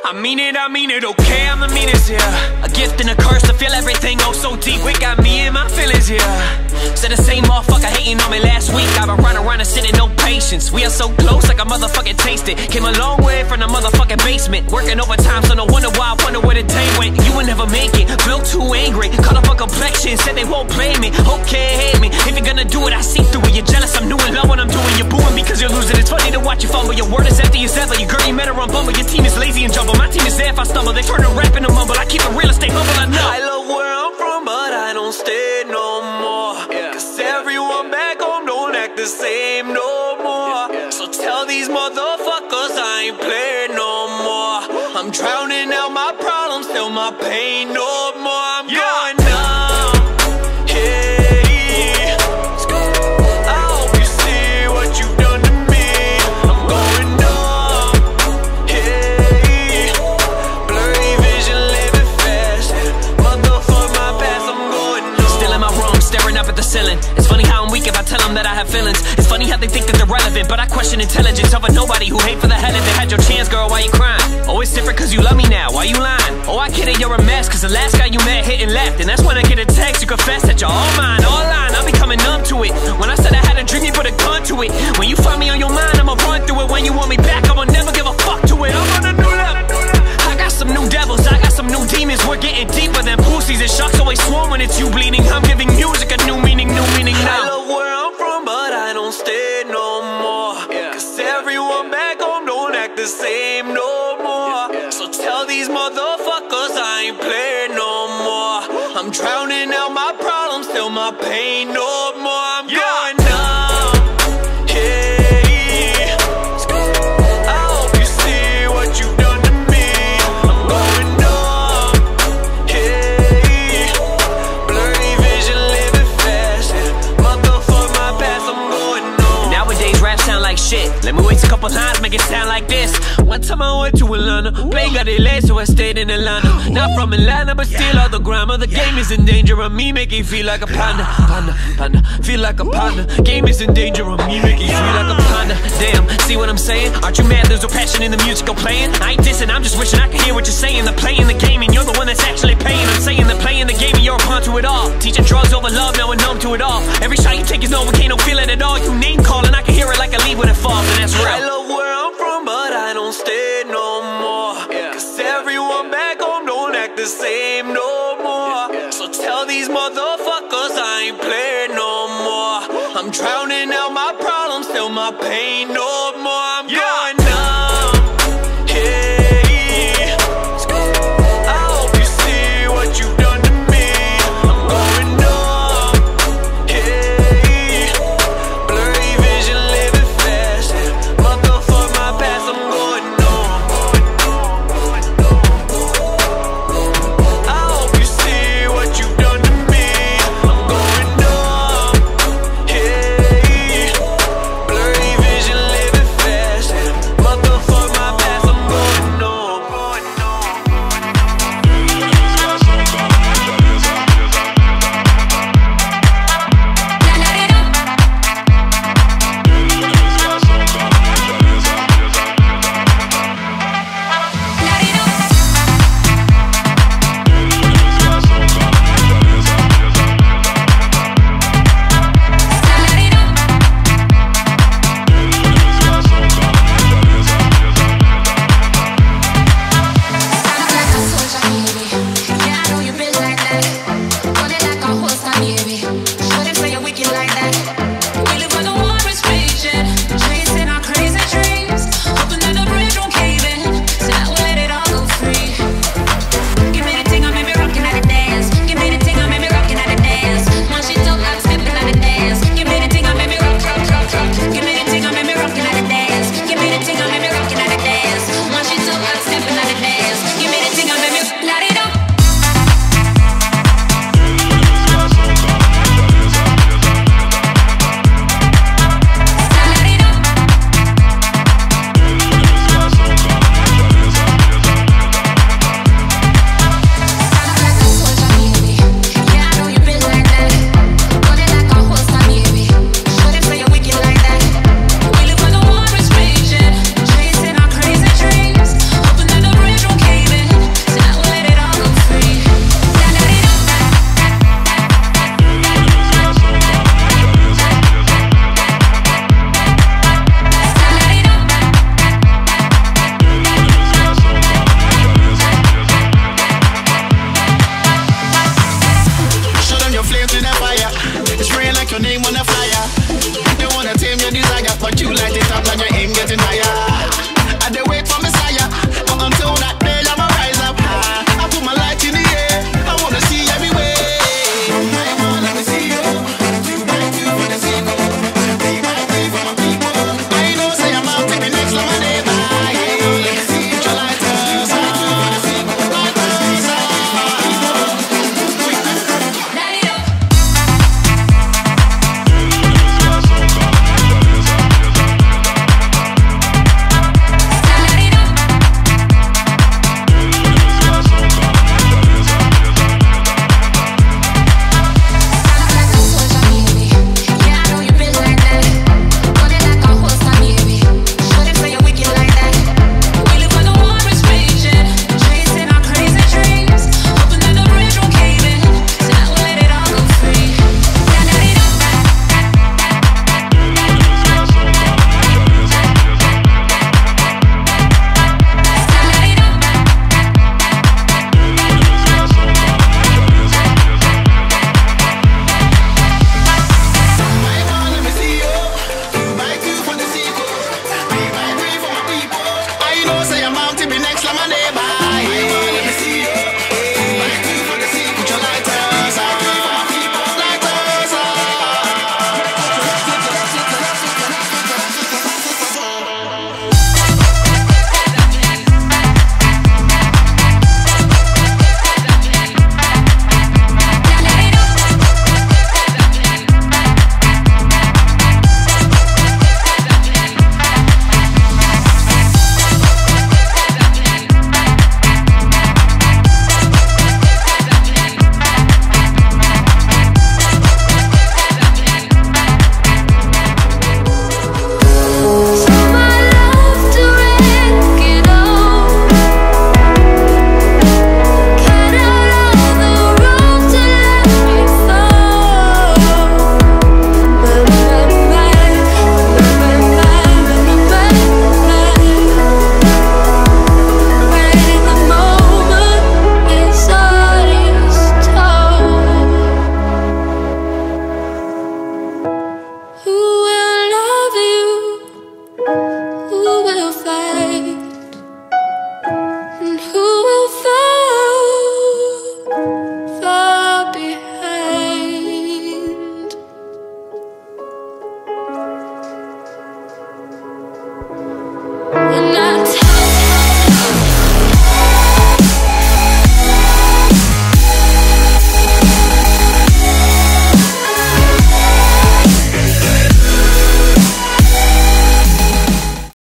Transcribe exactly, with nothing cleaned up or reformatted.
I mean it, I mean it, okay, I'm the meanest, yeah. A gift and a curse to feel everything oh so deep. It got me in my feelings, yeah. Said the same motherfucker hating on me last week. I've been running around and sitting, no patience. We are so close like a motherfucking taste it. Came a long way from the motherfucking basement. Working overtime, so no wonder why I wonder where the day went. You would never make it, flow too angry. Caught up on complexion, said they won't play me. Okay, hate me, if you're gonna do it, I see through it. You're jealous, I'm new and love what I'm doing. You're booing because you're losing. It's funny to watch you fumble. Your word is empty as ever. Your girl, you met her on Bumble. Your team is lazy and jumble. My team is there if I stumble. They turn to rap and a mumble. I keep it real estate humble, I know. I love where I'm from, but I don't stay no more, yeah. Cause everyone back home don't act the same no more, yeah. So tell these motherfuckers I ain't playing no more. I'm drowning out my problems, feel my pain no more. I'm yeah. going numb, hey. I hope you see what you've done to me. I'm going numb, hey. Blurry vision, living fast. Motherfuck my past, I'm going numb. Still in my room, staring up at the ceiling. It's funny how I'm weak if I tell them that I have feelings. It's funny how they think that they're relevant, but I question intelligence over nobody who hate for the hell of it. Had your chance, girl, why you crying? Oh, it's different cause you love me now, why you lying? Oh, I get it, you're a mess, cause the last guy you met hit and left. And that's when I get a text, you confess that you're all mine, all line. I'm becoming numb to it. When I said I had a dream, you put a gun to it. When you find me on your mind, I'ma run through it. When you want me back, I'ma never give a fuck to it. I'm on a new level. I got some new devils, I got some new demons. We're getting deeper than pussies, and sharks always swarm when it's you bleeding. I'm giving music a new meaning, new meaning now. I love where I'm from, but I don't stay no more, yeah. Cause everyone back home don't act the same no more, yeah. So tell these motherfuckers I ain't playing no more. I'm drowning out my problems, feel my pain no more. I'm yeah. going numb, hey. I hope you see what you've done to me. I'm going numb, hey. Blurry vision, living fast, yeah. Motherfuck my past, I'm going numb. Nowadays rap sound like shit. Let me waste a couple lines, make it sound like this. One time I went to Atlanta, plane got delayed, so I stayed in Atlanta. Not from Atlanta, but still all the grammar. The game is in danger of me making feel like a panda, panda, panda, feel like a panda. Game is in danger of me making feel like a panda. Damn, see what I'm saying? Aren't you mad there's no passion in the music I'm playing? I ain't dissing, I'm just wishing I could hear what you're saying. They're playing the game and you're the one that's actually paying. I'm saying they're playing the game and you're a pawn to it all. Teaching drugs over love, now we're numb to it all. Every shot you take is Novocaine, don't feel it at all. You name calling, I can hear it like a leaf when it falls, and that's real. I love where I'm from, but I don't stay no more, yeah. Cause everyone back home don't act the same no more, yeah. So tell these motherfuckers I ain't playing no more. I'm drowning out my problems, feel my pain no more. I'm yeah. going numb, hey. I hope you see what you've done to me. I'm going numb, hey. Blurry vision, living fast, yeah. Motherfuck my past, I'm going numb. I hope you see what you've done to me. I'm going numb, hey. Blurry vision, living your name on a flyer. They wanna tame your desire, but you light it up like your